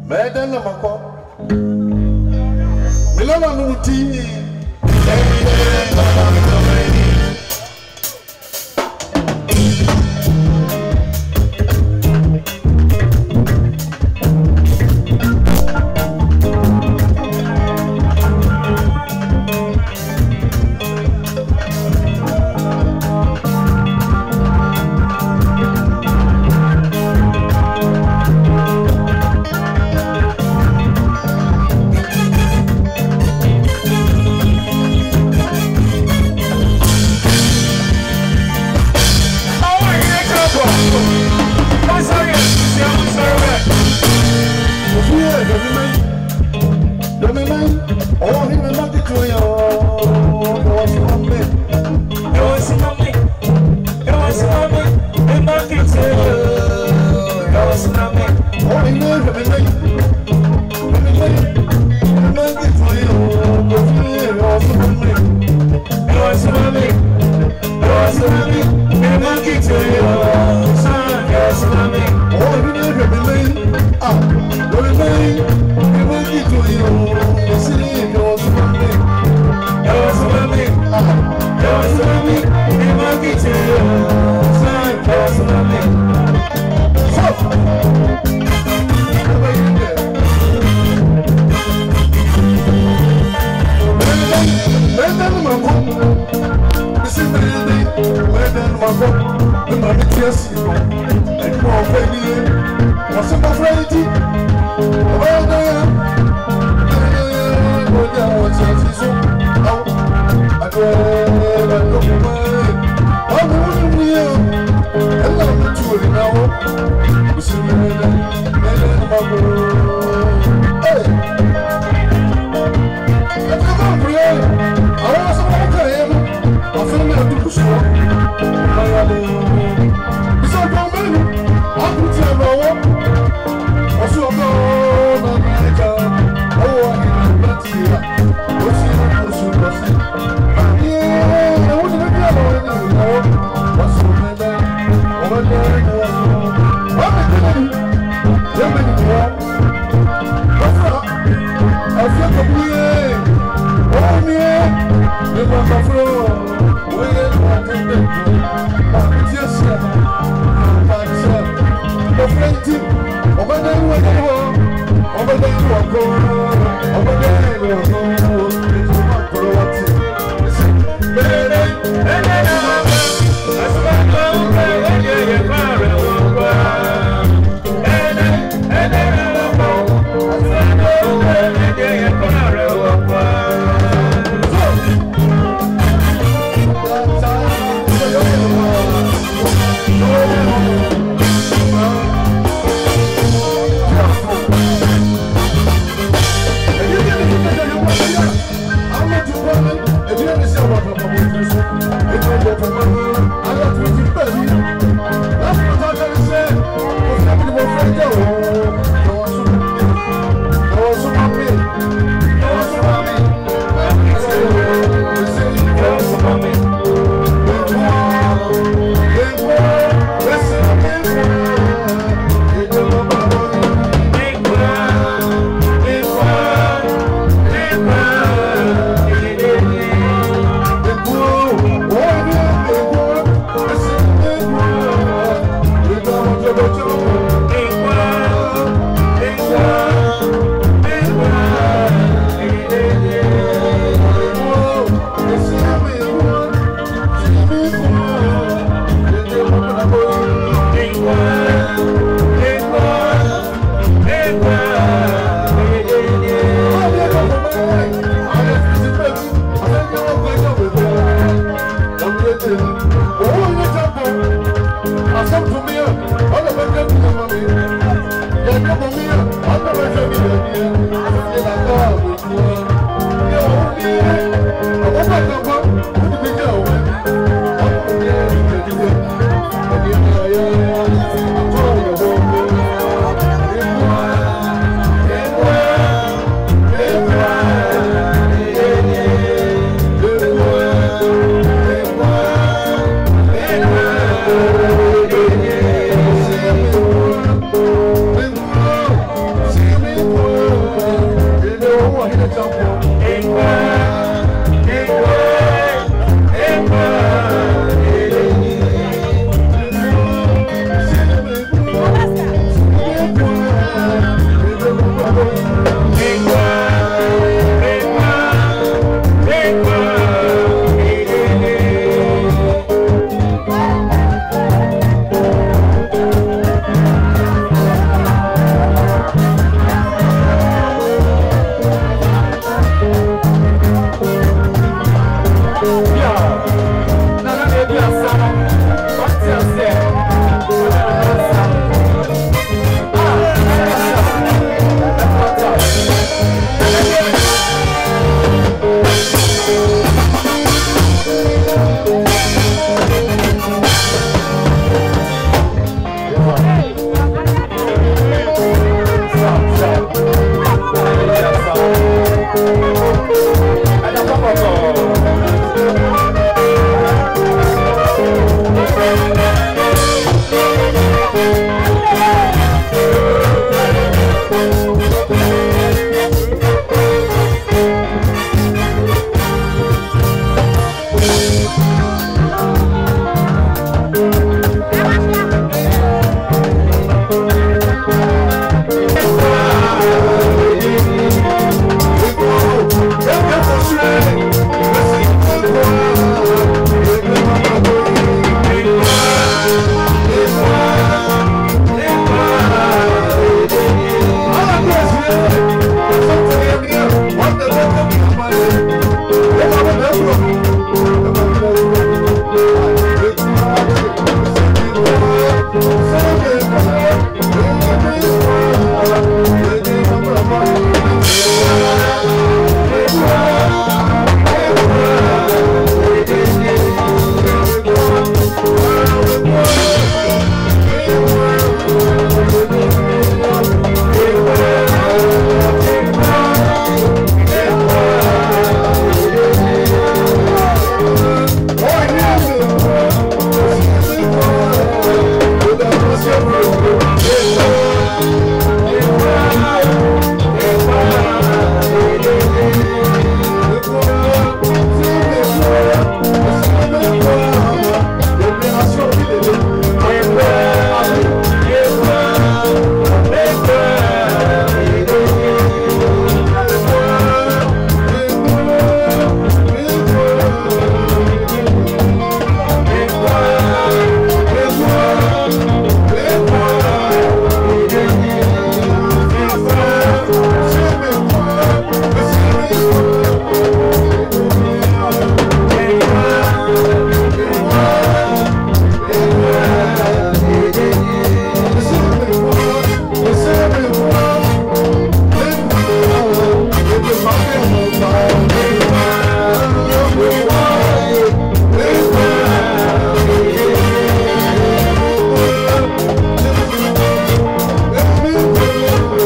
Medan no mako. Milana no ti.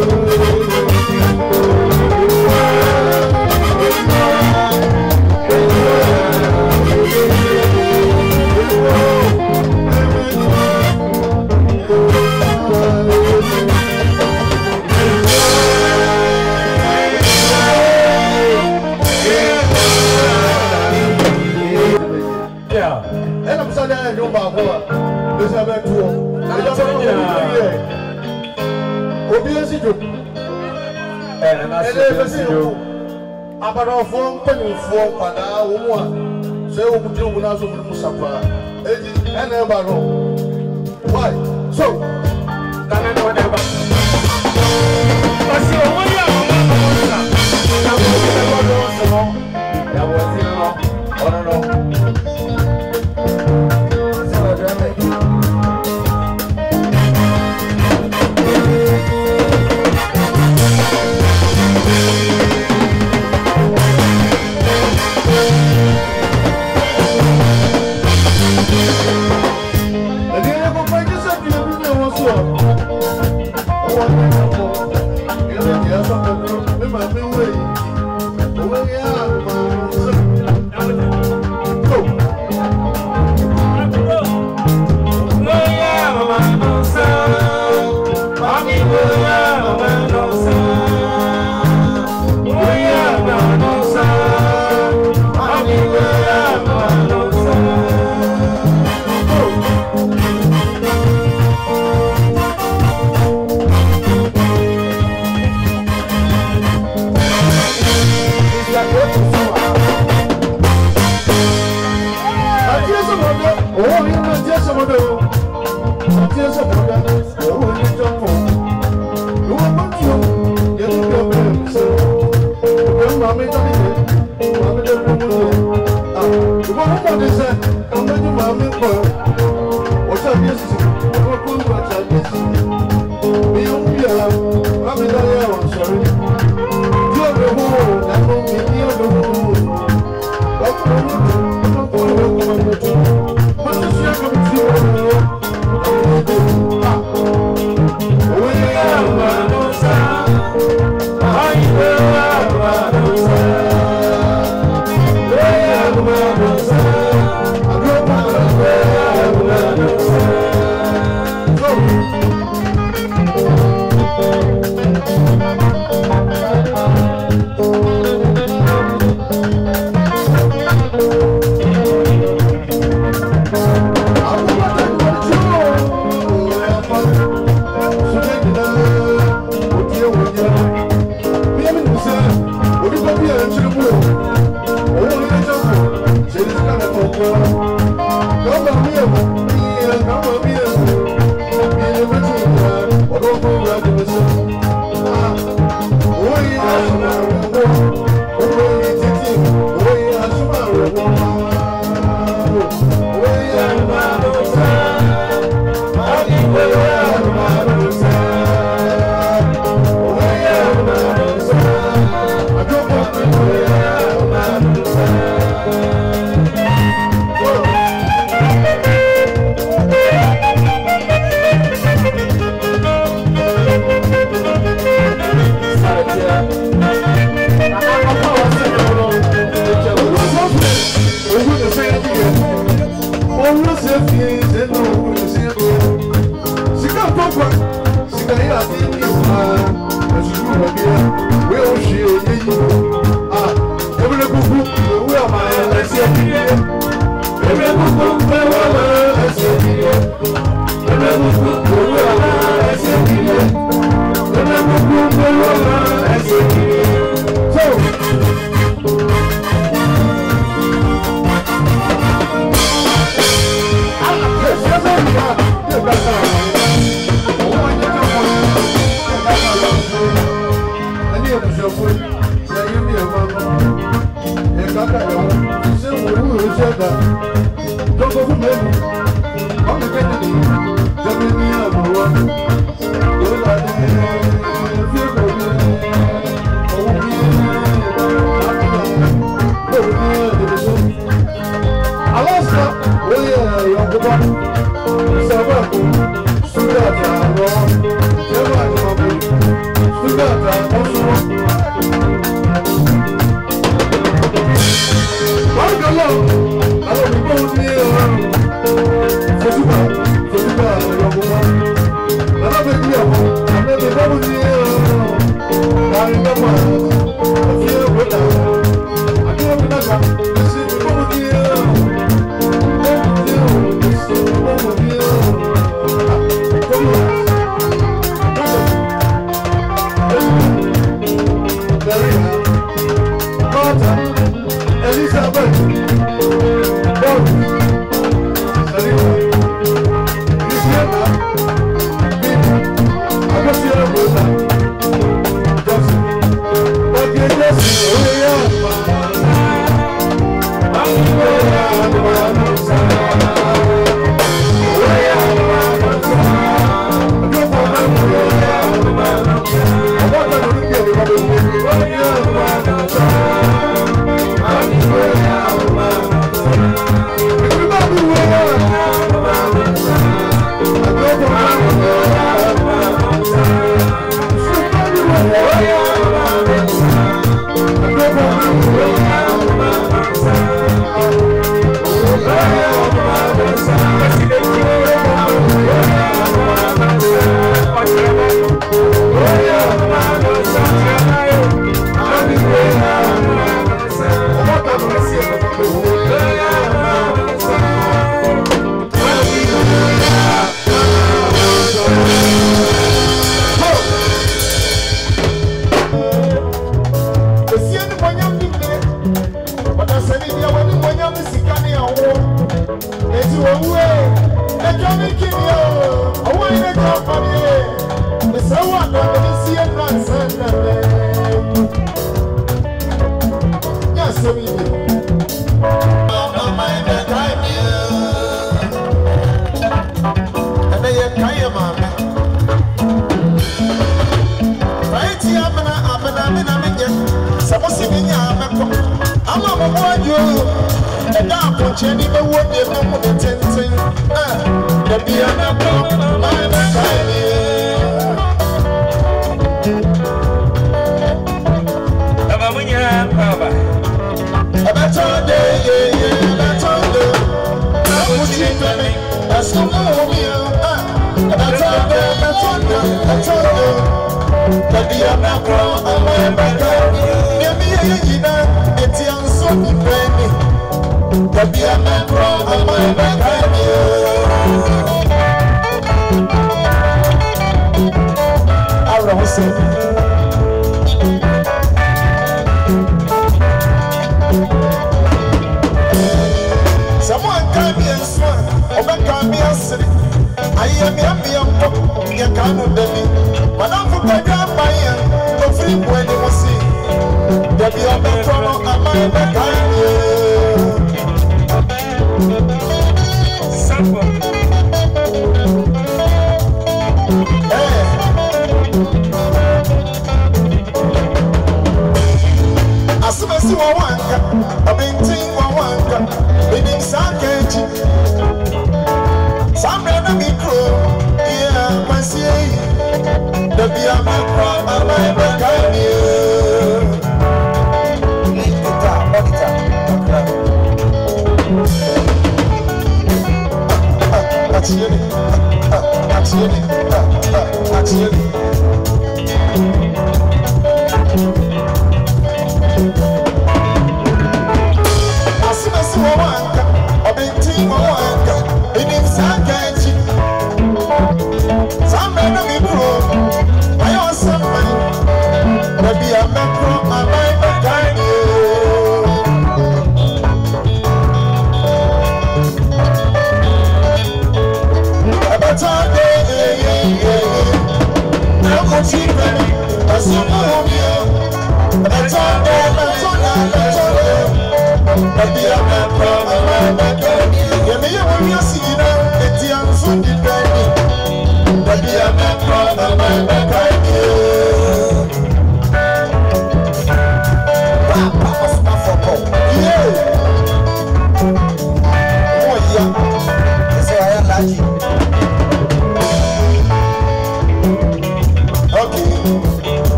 Why? So,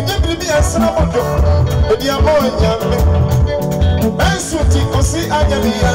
Ejibri bi asra modo. Edi amo nyame. Ensuti osi anyamiya.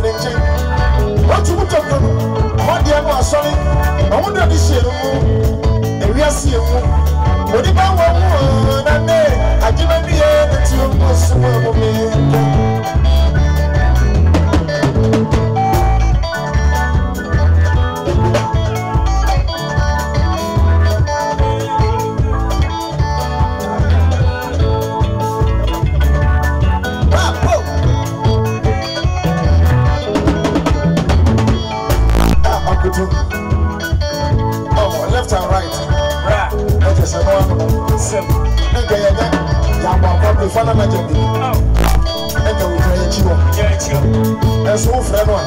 the chain. What you put up on what the other sorry? I wonder this year. And we are seeing what about one and I give a beer that you must work me. Oh, left and right. Right. That is a normal. Simple. And they are there. Probably follow my job. Oh. And they will try you. Yeah, you. That's all for everyone.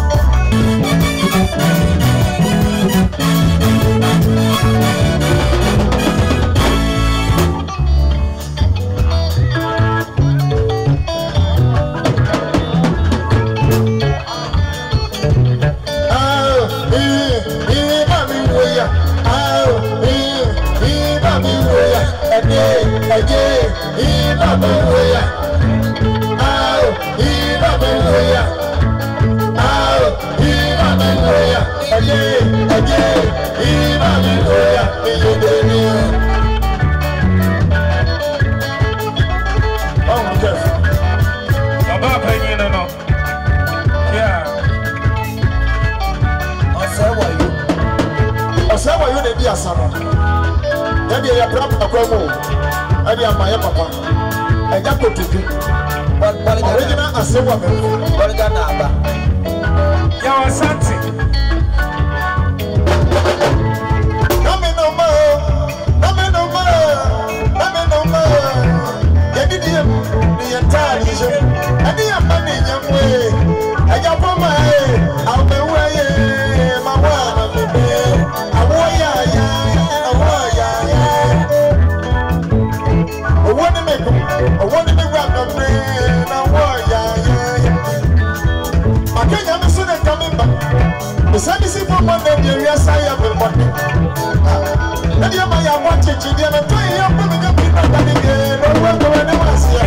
Original Asewa Naba. Yawa Santi. Name no more. Yedidiye the entire nation. Any money young way. I got for my I'll be way. My one baby. I want to make grab the brain. I can't see them coming back. The same is for Monday, the real side of the body. And you might have watched it, you never try your putting up in the body again. Or what do I never see?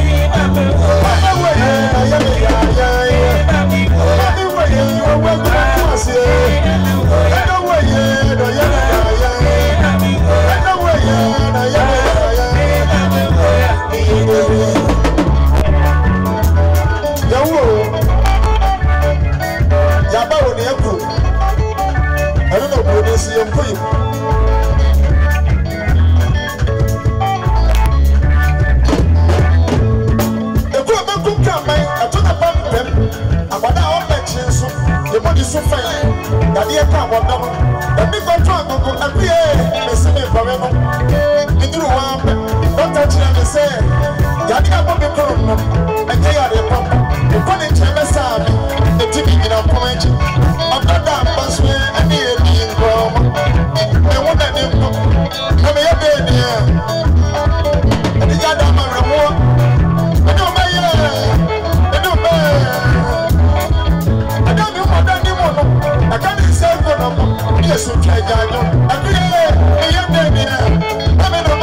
I don't know what this is for you. The woman could come, I took a bump them. I want our mentions, the body so fine. That the account of them, the big control will appear, the same forever. The new one, don't touch them and say, Yadia Bobby Column, and they are the pump. The funny chamber saw me, the TV in our point. I'm not that bus where I need being from. I want that name. Come here, baby. And the other man, I don't buy it. I don't know what I do. I can't say for them. Yes, okay, I know. I feel it. Baby. I'm in the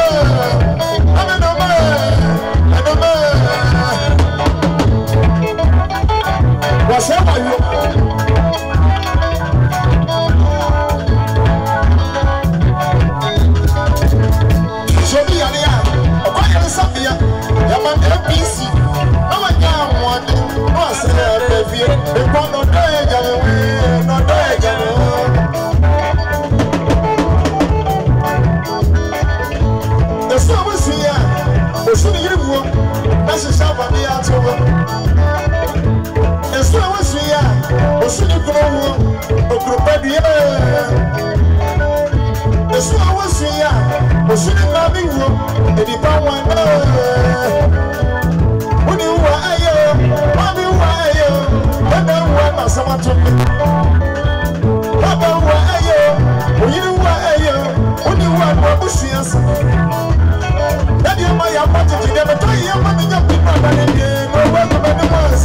what's up, you? So be on the air. I'm going to Sabia. I'm on FBC. I'm a young one. No, I said, baby. They want no day, no day. The sun was here. The sun is here. That's a shower. It's not what's here. What's in the ground? A group of the air. It's not what's here. What's in the living room? And the power. When you are here, Mommy, why you? And then why not someone to me? Papa, why you? When you are here, when you are what was here? That you might have wanted to never try your money, your people, and again, or welcome at the ones.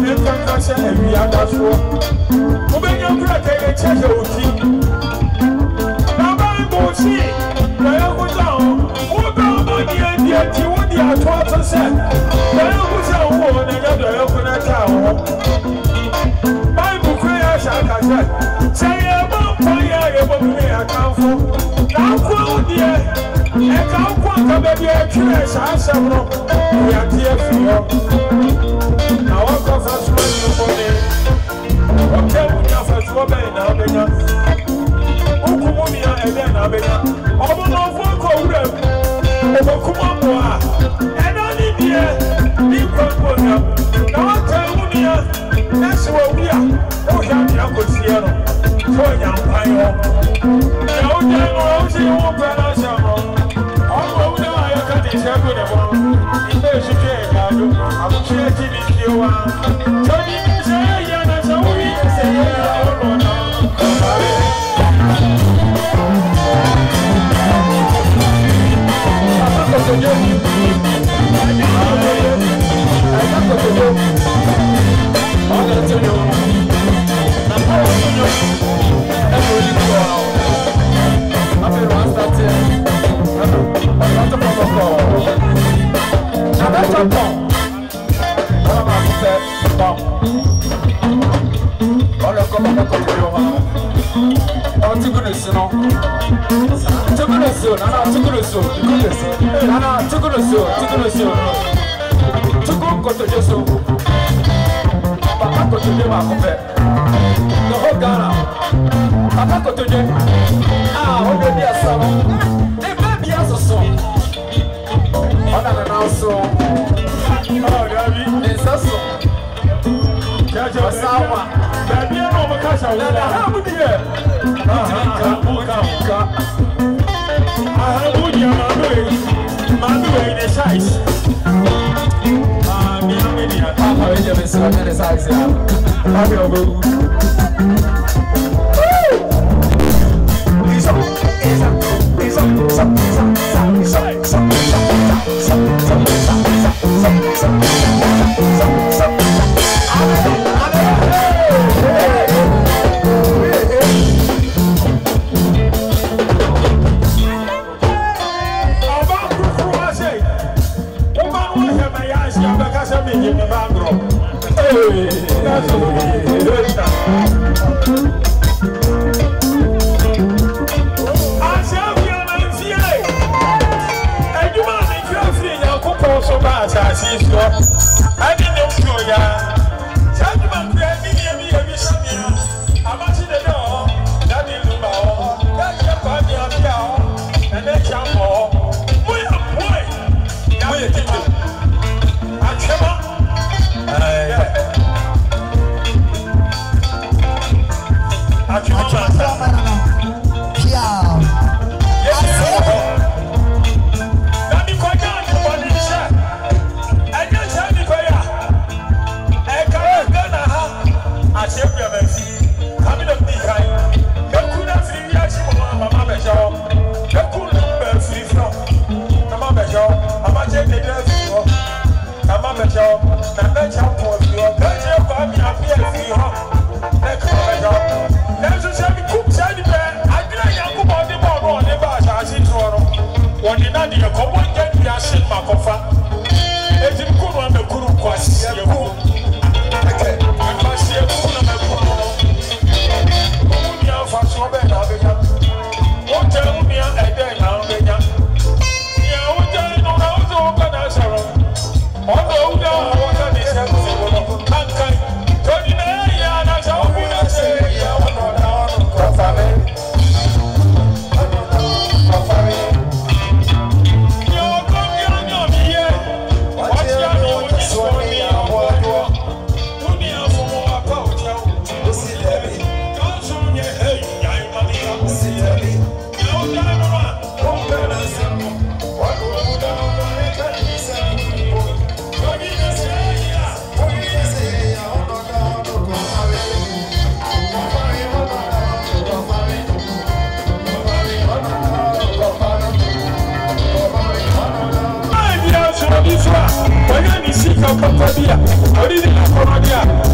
When you see your company,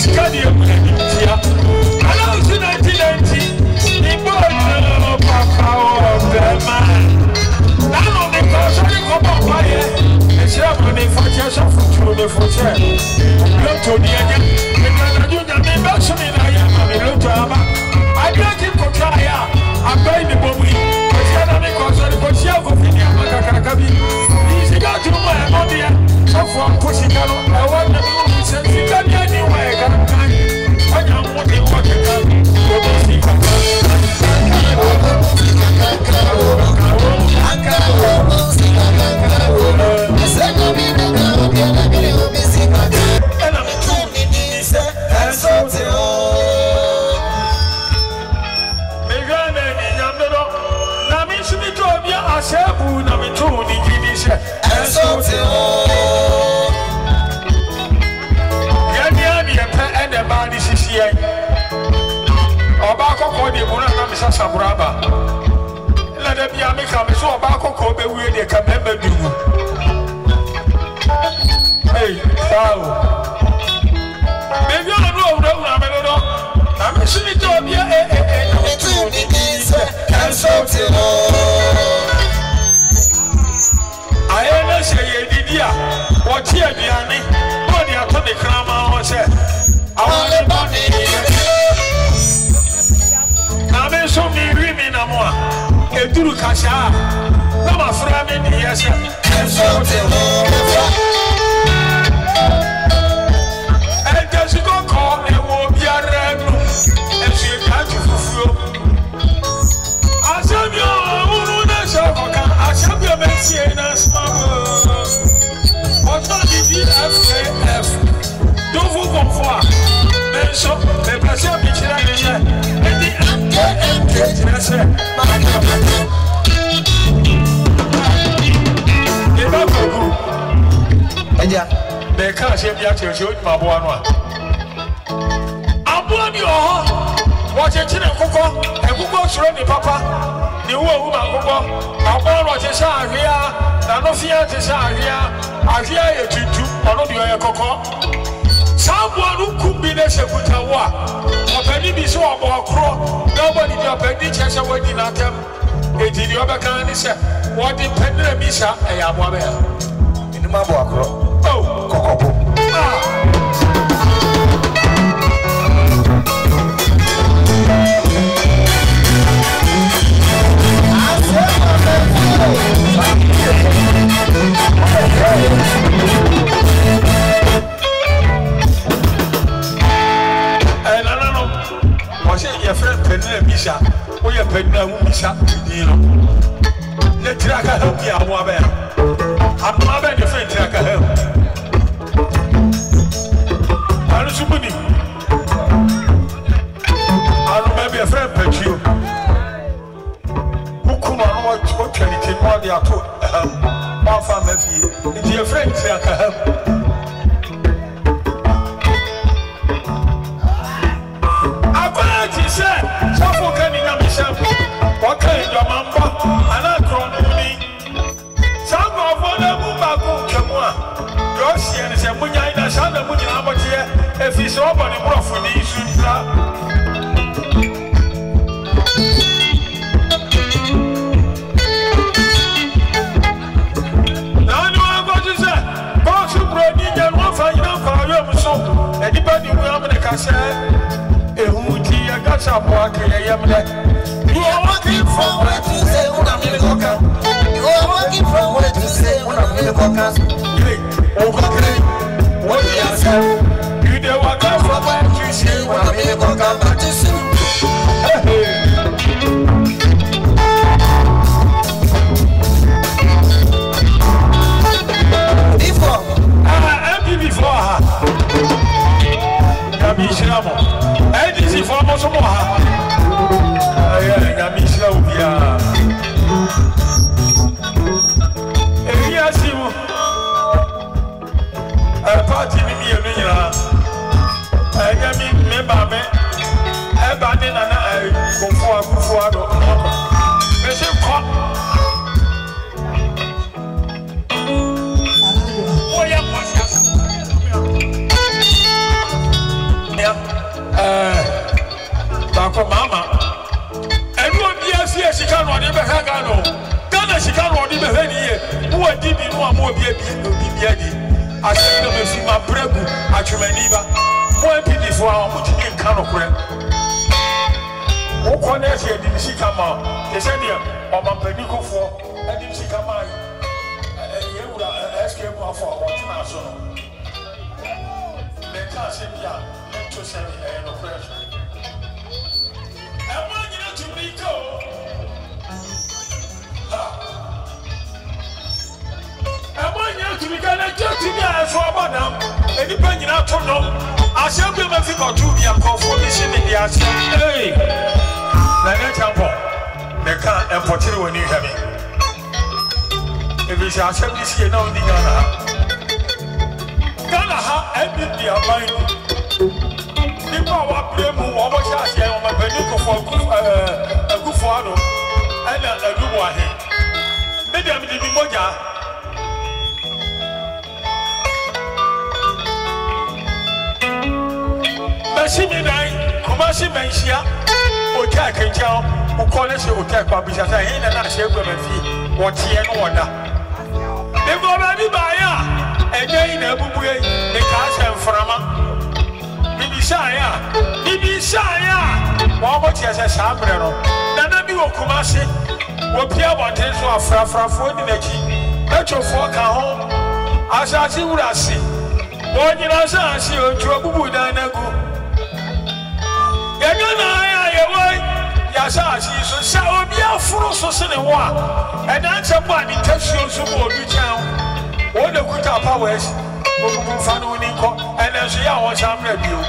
sikadi emunetia ala usina tinenti ibo papa o bema nano de koso ni ko papa ye esira mo ni fatia so futuro ni fotia loto ni anya me na junya me ba so ni na ya ma me loto aba abiaji ko kaya abai ni bomi esira na me koso ni ko sia ko fini amakaka bi ni siga tu mo e mo dia so fo pushi karo e wa na me mo se siga ni ani wa e kan kan anya mo de ko ke kan ko si kan Sabraba. Let them be a make a so about Kobe with a camera do. Hey, foul. Maybe I know, I'm a silly job here. I ever say, Didia, what here, Diani, body out of the crama was said. I want a body. So me rimi na moa eduru kasha na mafra me ni yesa enso te mo just go call e wo biara no enso e ka tu fufuo asabio unu na shoka asabio be sie na smabo what on the DFF do vous confort enso me place bi chira ni ye Eja be ka se bia cheche o ma bo anu a abo ni o wo cheche ne kokko ekukko suro ni papa ni wo wu ma kokko abo ro cheche ahia na no fia cheche ahia ye tutu ono di o ye kokko Sabuanu kumbi ne shekuta wa openi bi so obo akro nobody dey openi chese wadi na tem ejidi obeka ni se wadi penre mi sha e ya bo be inu ma bo akro oh kokobo your friend Penna Misha, or your Penna Misha, you know. Let Traka help me, I'm not your friend Traka help. I remember a friend Petio who come on what can it take more than one family. It's your friend Traka help. What kind of mamba? And I crown me. Some of them who are Russian is a Munina, Santa Munina, if he's over the rough with the issue. Now, you are going to say, go to Brady and one for you for your so anybody will have a cassette. A hootie, I got some work here. You are walking from where to say, you are walking from where to say, what do you say? You don't walk from where to say, what to say. Before, before her. Yamishamo. And this is for Mosomoha. Yamisha Ubia. Eliasimu. A party me a minute. I am in Mebabe. Ebane and I go for a Kufuado. Monsieur Cop. atwemaniba mo empidi fo a mo tumi nka no kore wo connect here di sika ma they said there o ma paniko fo di sika ma ye wura SK mo afọ o tena so no me ka se bia to se no kore e mo nyina tumi ko Tumikana jotimi aso abana enipa nyina to no asem be ma fi ko tu bia ko fo bi se me dia ase na ne champo me ka empotere woni hami e bi se asem bi se na oni Ghana ha ebi dia bai ni pa wa premu wo mo sha ase wo ma bani ko fo akufo ado ana adubo ahe me dia me di moja Mashini nai kumashi menshia ota kenchao ukole se ota kwa bisasa hina na se gwa mafi wotie no woda de go ba bi ba ya enye ina bubuye ne ka se mframa bibisa ya wo mo tie se sabre no na bi wo kumashi wo pia boten so afrafrafo ni nachi etofo ka ho asasi wurasi wo nyina asasi otu bubu dan nagu Yasa so sa obi afuro so se ne ho a ena nchebo ani tasuo so mo odu chan wo de kuta powers wo bu fa no ni ko ena so ya ho samra bio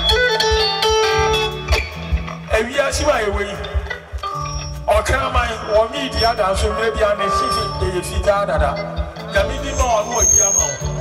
ewia si wa ewe o kraman wo mi dia da so mre bia na fifi e fita dada na mi di no o bia ma wo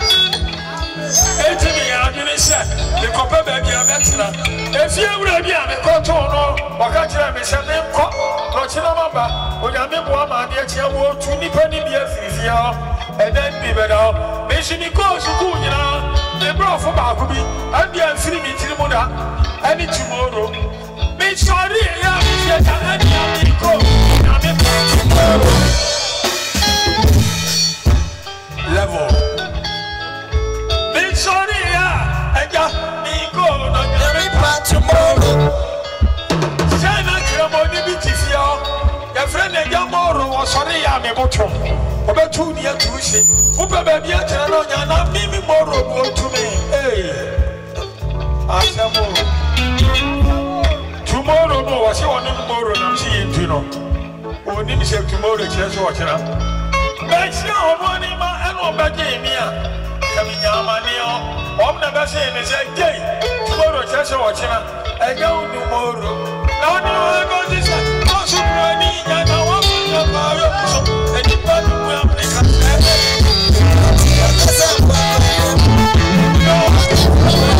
etimi ya adwene se me kopa ba bia betra efie wura bia me koto no wakachira me se me ko no chira mamba onyame bo ama de achia wo tu nipa ni bia fifia eden bi beda me shini ko suku nyina me brofo ba ko bi andi amfiri mi tiri mu da ani tomorrow me sorry ya me se ta ani ami ko na me tomorrow level sorry ya eja mi go no me pa tomorrow sana kramo ni bitifia ya friend eja moro wo sorry ya me botom obetu ni atushi upe ba bia tena no nya na mimi moro bo tumi asamo tomorrow no wa se wonu moro na msi yintu no oni mi se tomorrow cheso wa chira ba sia ono ni ma eno ba je mi a Kamiyamanio, Omna Bassi is a gay. Tomorrow, Cheshire, watching a go tomorrow. Now, I go this way. Also, running, and I want to and you want to make a